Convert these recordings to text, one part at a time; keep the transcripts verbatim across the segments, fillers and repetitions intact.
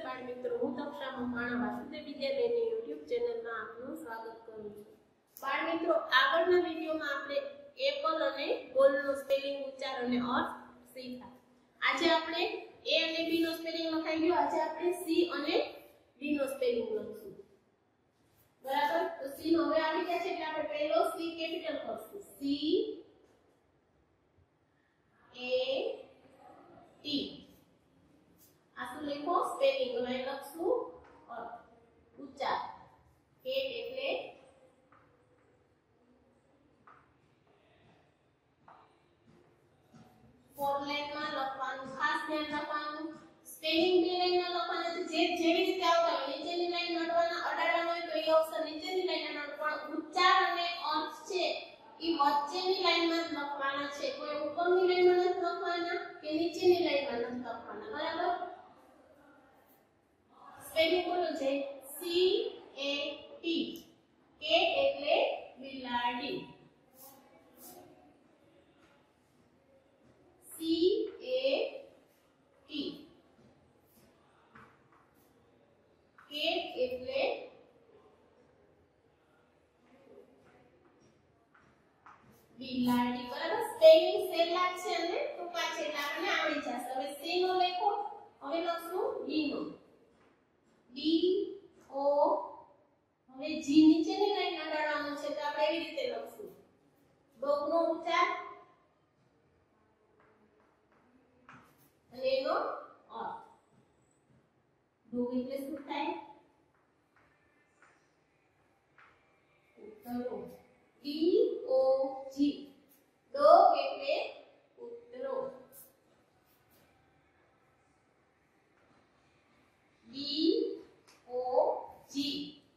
બાળ મિત્રો, હું તક્ષા મકવાણા વાસુદેવ વિદ્યાલયની યુટ્યુબ ચેનલમાં આપનું સ્વાગત કરું છું। બાળ મિત્રો, આગળના વિડિયોમાં આપણે એપલ અને બોલનો સ્પેલિંગ, ઉચ્ચાર અને અર્થ શીખ્યા। આજે આપણે એ અને બી નો સ્પેલિંગ લખાઈ ગયો, આજે આપણે સી અને ડી નો સ્પેલિંગ લખશું। બરાબર? તો સી નો હવે આવી ગયા છે એટલે આપણે પહેલો સી કેપિટલ કરશું। સી એ ટી આસુ લખો સ્પેલિંગ, હવે લખશું અર્થ, ઉચ્ચાર। કેટ એટલે ફોર લાઈન માં લખવાનું, ખાસ ધ્યાન રાખવાનું। સ્પેલિંગ બે લાઈન માં લખવાના છે, જે જેવી રીતે આવતા હોય નીચેની લાઈન નડવાના, અડાડવાના હોય તો એ અક્ષર નીચેની લાઈન નડવાના, ઉચ્ચાર અને અર્થ છે ઈ વચ્ચેની લાઈન માં જ લખવાના છે। કોઈ ઉપરની લાઈન માં નથી લખવાના કે નીચેની લાઈન માં નથી લખવાના। બરાબર? સ્પેલિંગ બોલો છે સી એ ટી, કેટ એટલે બિલાડી। સી એ ટી, કેટ એટલે બિલાડી। બરાબર? સ્પેલિંગ સહેલા છે અને ટૂંકા છે એટલે આપણને આવડી જશે। હવે સી નો લખો, હવે લખશું ડી નો। ડી ઓ, હવે જી નીચેની લાઈન અડાડવાનું છે તો આપણે એવી રીતે લખશું। ડોગ નો ઉચ્ચાર અને એનો અર્થ। ડોગ એટલે શું થાય? કૂતરો। ડી ઓ જી, ડોગ એટલે કૂતરો। ડી ઓ જી,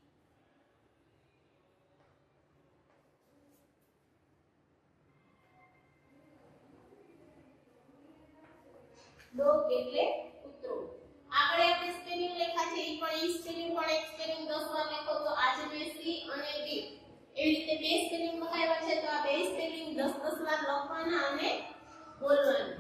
ડોગ એટલે કૂતરો। આગળ આપણે સ્પેલિંગ લખ્યા છે ઈ પણ ઈ સ્પેલિંગ પણ એક સ્પેલિંગ દસ વાર લખો તો આજે બે સી અને ડી એવી રીતે બે સ્પેલિંગ લખાવ્યા છે તો આ બે સ્પેલિંગ દસ દસ વાર લખવાના અને બોલવાના।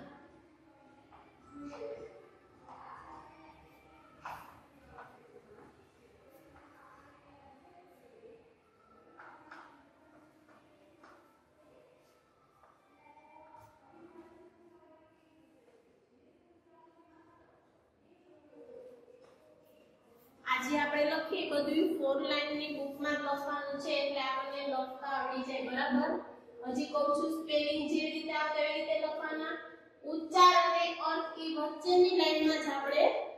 આજે આપણે લખીએ બધું ફોર લાઈન ની બુકમાં લખવાનું છે એટલે આપણને લખતા આવડી જાય। બરાબર? હજી કહું છું સ્પેલિંગ જેવી રીતે આવતા એવી રીતે લખવાના, ઉચ્ચાર અને અર્થ ઈ વચ્ચેની લાઈનમાં જ આપણે